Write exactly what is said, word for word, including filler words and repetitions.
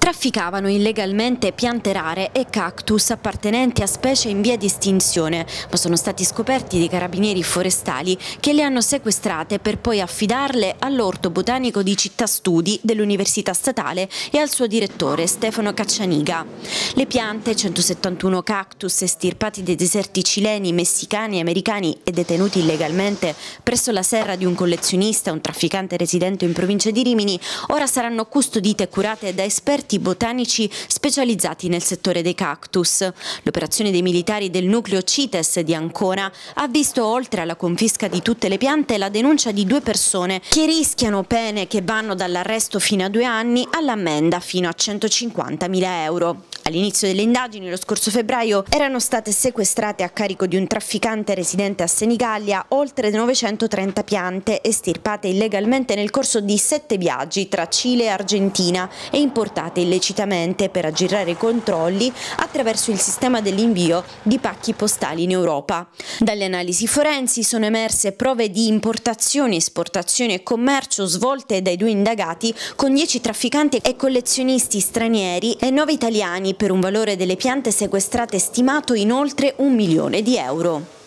Trafficavano illegalmente piante rare e cactus appartenenti a specie in via di estinzione, ma sono stati scoperti dai carabinieri forestali che le hanno sequestrate per poi affidarle all'Orto Botanico di Città Studi dell'Università Statale e al suo direttore Stefano Caccianiga. Le piante, centosettantuno cactus estirpati dai deserti cileni, messicani, americani e detenuti illegalmente presso la serra di un collezionista, un trafficante residente in provincia di Rimini, ora saranno custodite e curate da esperti botanici specializzati nel settore dei cactus. L'operazione dei militari del nucleo CITES di Ancona ha visto, oltre alla confisca di tutte le piante, la denuncia di due persone che rischiano pene che vanno dall'arresto fino a due anni all'ammenda fino a centocinquantamila euro. All'inizio delle indagini, lo scorso febbraio, erano state sequestrate a carico di un trafficante residente a Senigallia oltre novecentotrenta piante estirpate illegalmente nel corso di sette viaggi tra Cile e Argentina e importate illecitamente per aggirare i controlli attraverso il sistema dell'invio di pacchi postali in Europa. Dalle analisi forensi sono emerse prove di importazioni, esportazioni e commercio svolte dai due indagati con dieci trafficanti e collezionisti stranieri e nove italiani per un valore delle piante sequestrate stimato in oltre un milione di euro.